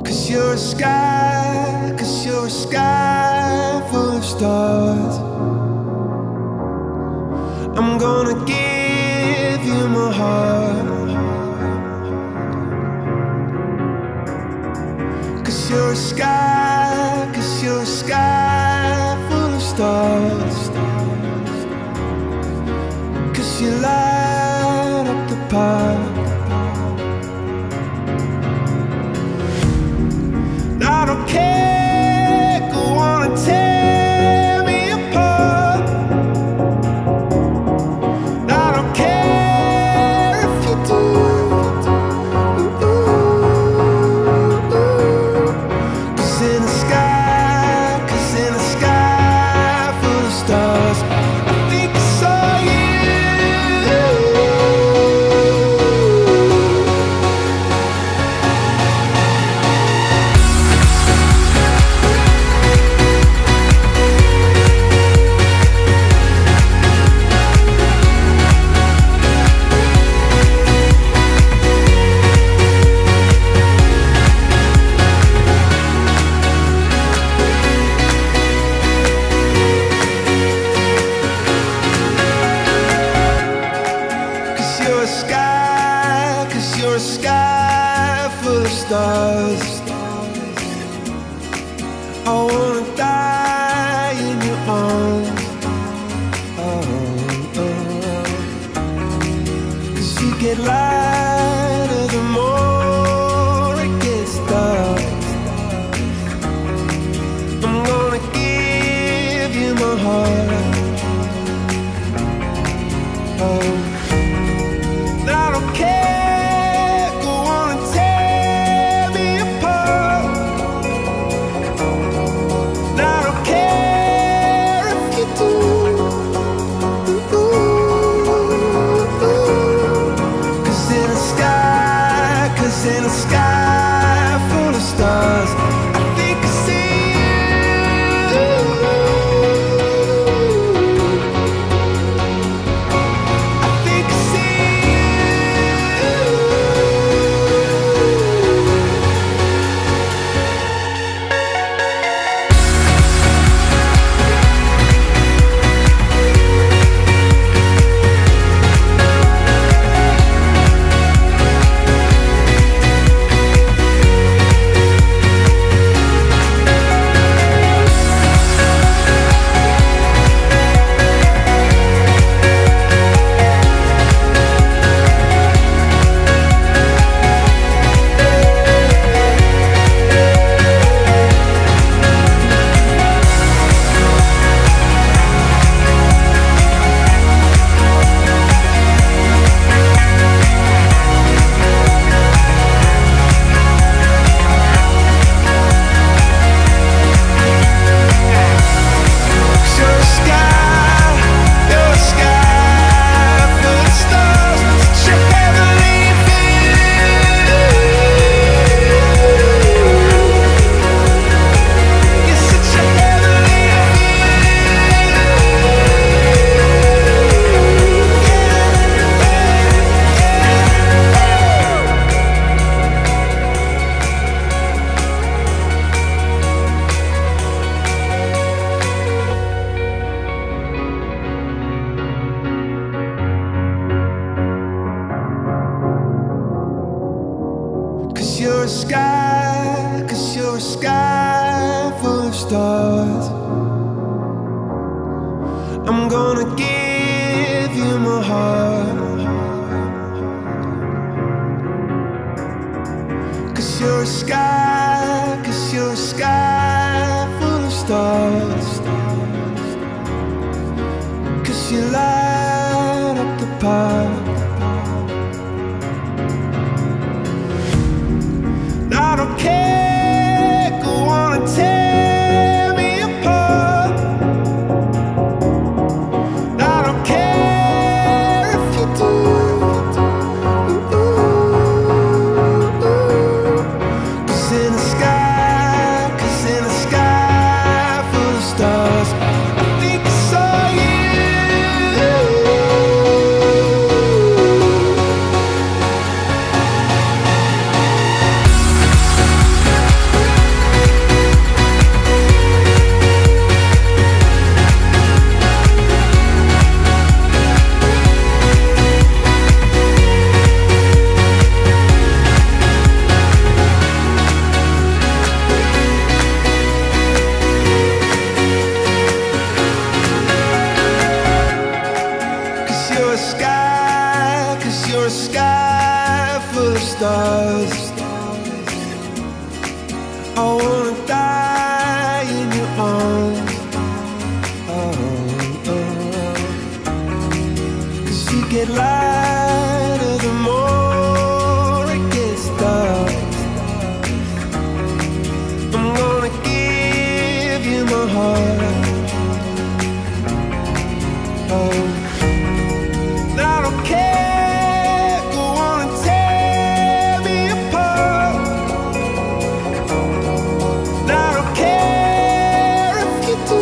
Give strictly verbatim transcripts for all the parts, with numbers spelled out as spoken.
Cause you're a sky, cause you're a sky full of stars. I'm gonna give you my heart. Cause you're a sky, cause you're a sky full of stars. Cause you light up the park. I don't care, go on and tear me apart. I don't care if you do. Cause in the sky, cause in the sky full of stars, I think I saw you. You're a sky, cause you're a sky full of stars. I wanna die in your arms. Oh, oh. Cause you get lighter the more it gets dark. I'm gonna give you my heart. Oh, I don't care, go on and tear me apart. I don't care if you do. Cause in the sky, cause in the sky full of stars, I think I see you. I think I see Cause you're a sky, cause you're a sky full of stars. I'm gonna give you my heart. Cause you're a sky, cause you're a sky full of stars. Cause you light up the park. I don't care, go on and tear me apart. I don't care if you do. Cause in the sky, cause in the sky full of stars, I think I saw you. stars. I wanna die in your arms. Oh, oh. 'Cause you get lighter the more it gets dark. I'm gonna give you my heart. Oh, I don't care, go on and tear me apart. I don't care if you do.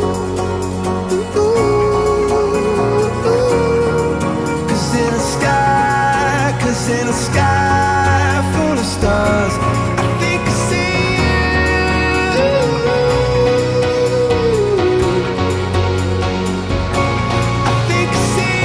Cause in a sky, cause in a sky full of stars, I think I see you. I think I see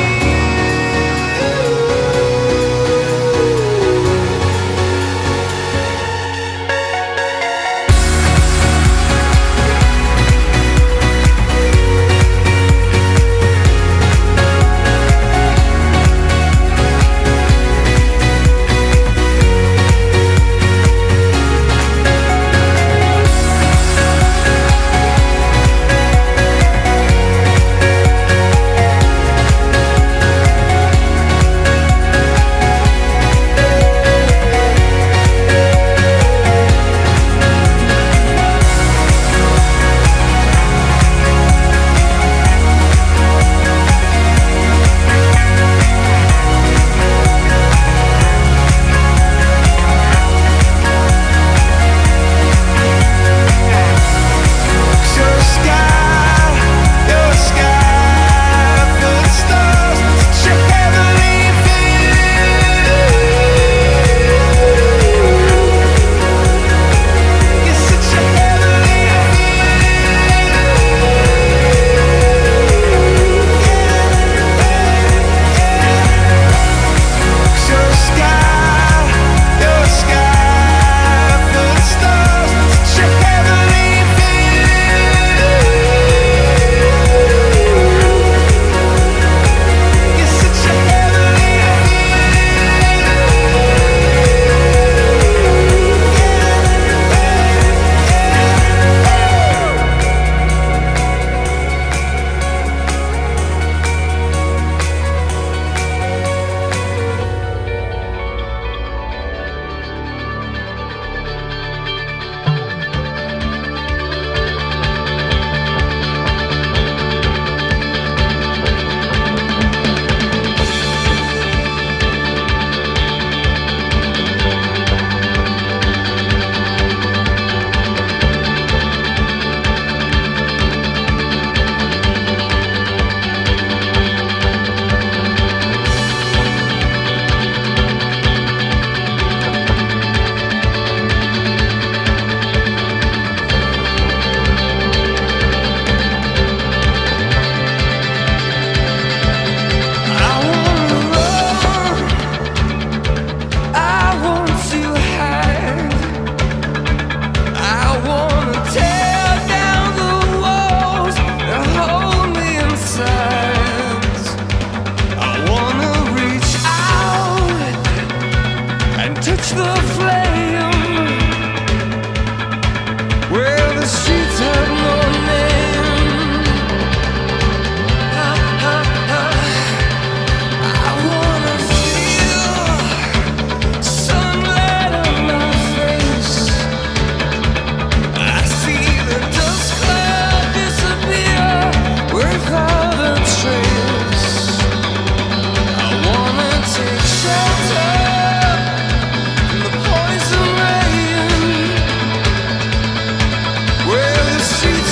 the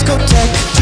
discotheque.